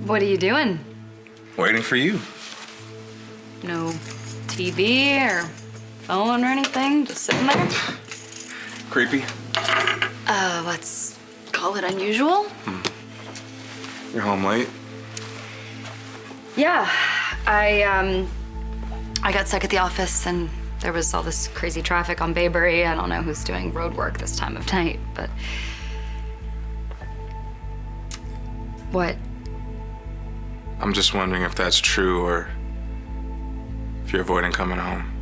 What are you doing? Waiting for you. No TV or phone or anything? Just sitting there? Creepy? Let's call it unusual. You're home late? Yeah, I got stuck at the office and there was all this crazy traffic on Baybury. I don't know who's doing road work this time of night, but... What? I'm just wondering if that's true or if you're avoiding coming home.